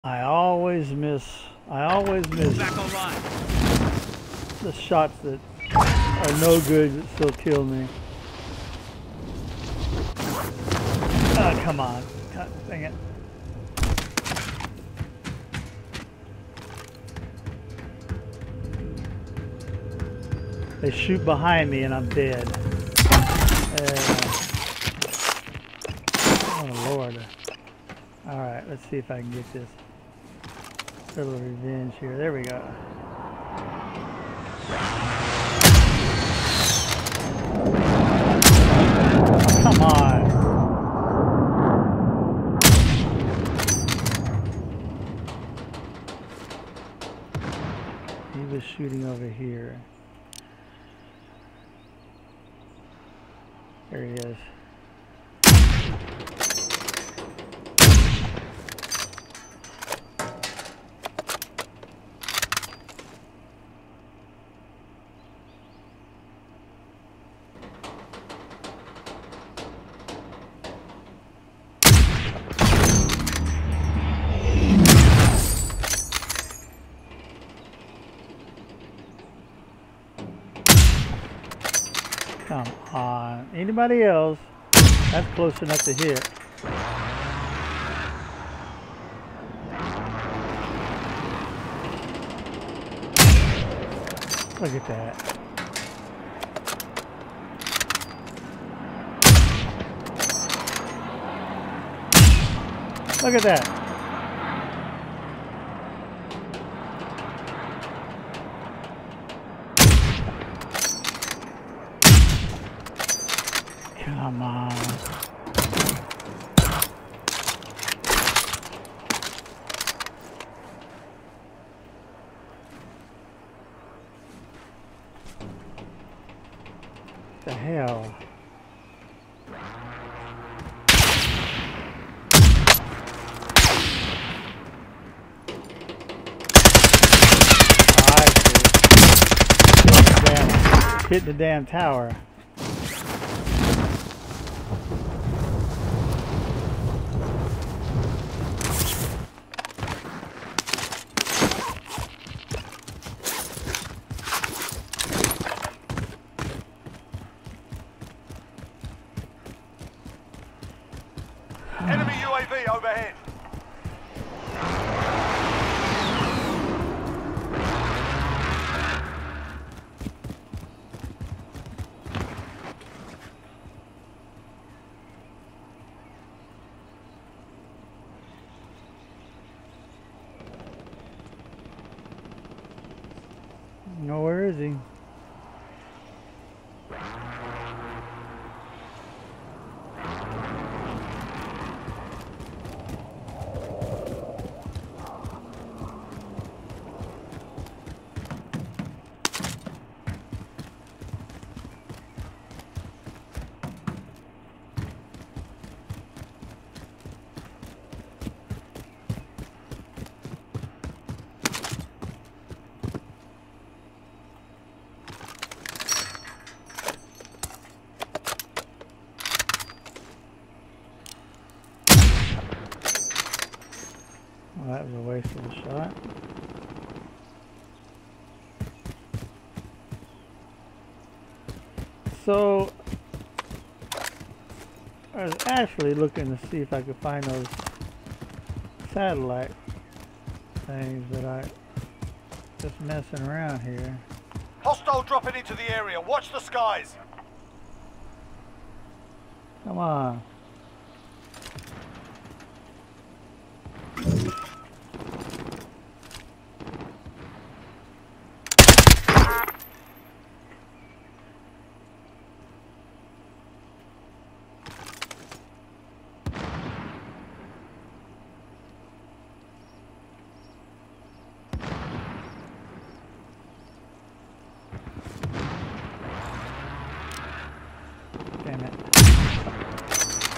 I always miss Back online. the shots that are no good that still kill me. Oh, come on. God dang it. They shoot behind me and I'm dead. Oh Lord. Alright, let's see if I can get this little revenge here. There we go. Oh, come on. He was shooting over here. There he is. Come on. Anybody else? That's close enough to hit. Look at that. Look at that. Come on. What the hell? Hit the damn tower. Enemy UAV overhead. No, where is he? Well, that was a waste of a shot. So, I was actually looking to see if I could find those satellite things that I just messing around here. Hostile dropping into the area. Watch the skies. Come on. Damn it.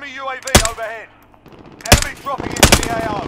Enemy UAV overhead. Enemy dropping into the AO.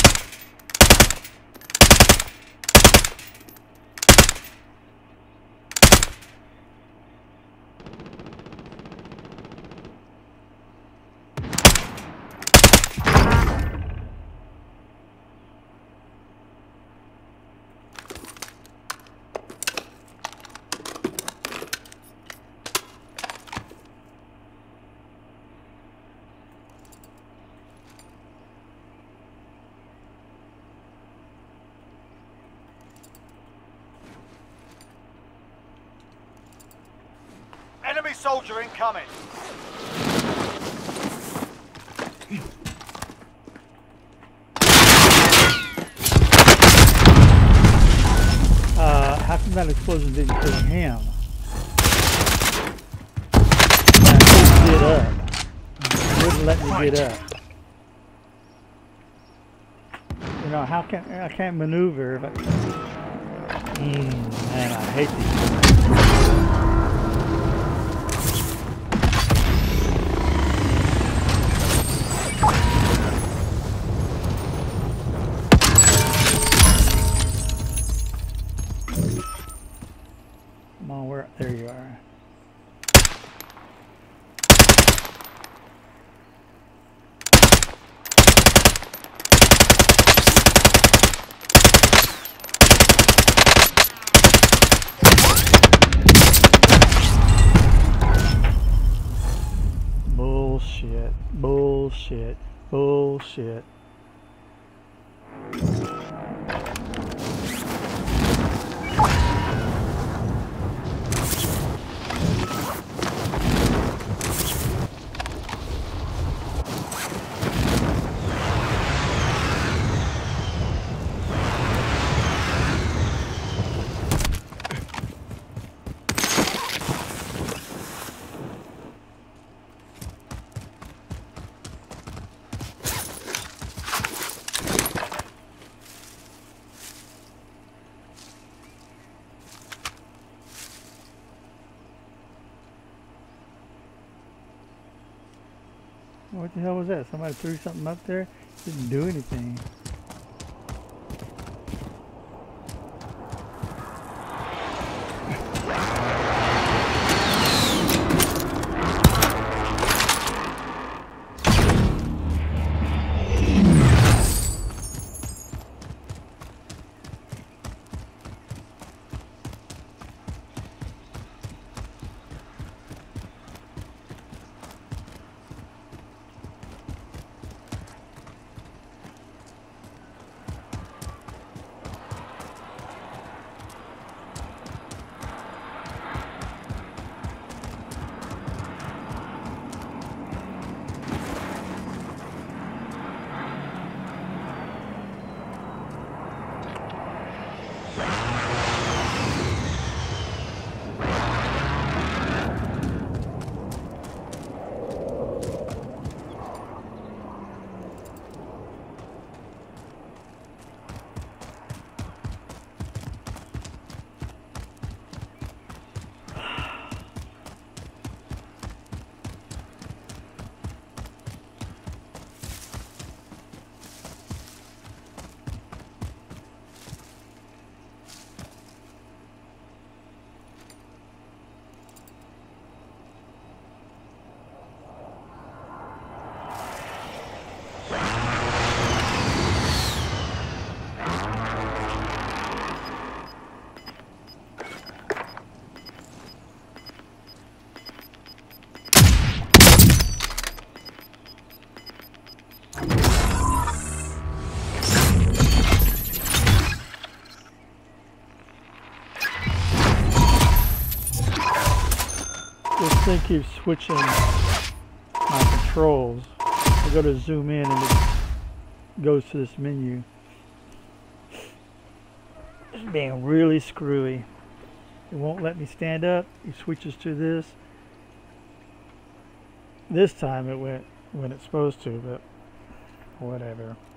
Enemy soldier incoming. How come that explosion didn't kill him? I couldn't get up. It wouldn't let me get up. You know, how can I can't maneuver if I, man, I hate these. Come on, where? There you are. Bullshit. Bullshit. Bullshit. What the hell was that? Somebody threw something up there? Didn't do anything. This thing keeps switching my controls. I go to zoom in and it goes to this menu. It's being really screwy. It won't let me stand up. It switches to this. This time it went when it's supposed to, but whatever.